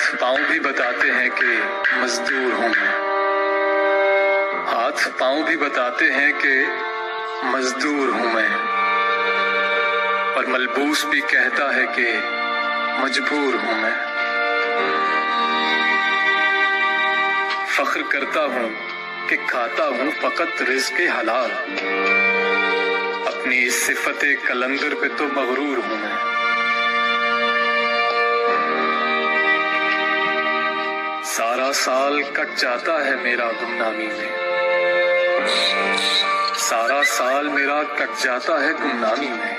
हाथ पांव भी बताते हैं कि मजदूर हूं मैं। हाथ पांव भी बताते हैं कि मजदूर हूं मैं, और मलबूस भी कहता है कि मजबूर हूं मैं। फख्र करता हूं कि खाता हूं फकत रिज़्क़े हलाल, अपनी इस सिफते कलंदर पे तो मगरूर हूं मैं। सारा साल कट जाता है मेरा गुमनामी में, सारा साल मेरा कट जाता है गुमनामी में।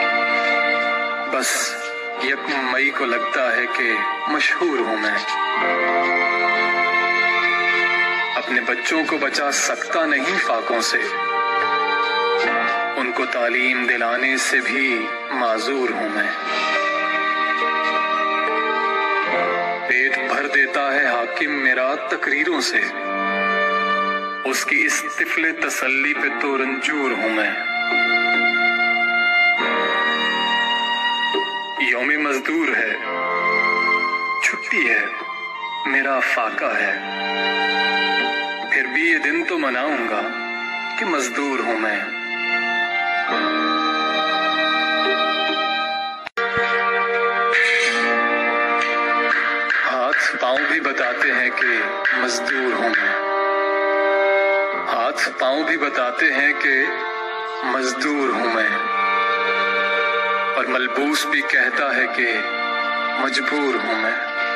बस 1 मई को लगता है कि मशहूर हूं मैं। अपने बच्चों को बचा सकता नहीं फाकों से, उनको तालीम दिलाने से भी माजूर हूं मैं। पेट भर देता है हाकिम मेरा तकरीरों से, उसकी इस तिफले तसल्ली पे तो रंजूर हूं मैं। यौमे मजदूर है, छुट्टी है, मेरा फाका है, फिर भी ये दिन तो मनाऊंगा कि मजदूर हूं मैं। हाथ पांव भी बताते हैं कि मजदूर हूं मैं। हाथ पांव भी बताते हैं कि मजदूर हूं मैं, और मलबूस भी कहता है कि मजबूर हूं मैं।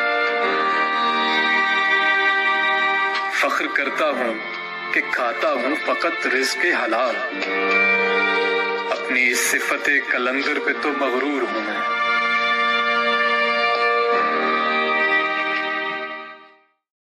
फख्र करता हूं कि खाता हूं फकत रिज़्क़े हलाल, अपनी इस सिफते कलंदर पे तो मगरूर हूं मैं।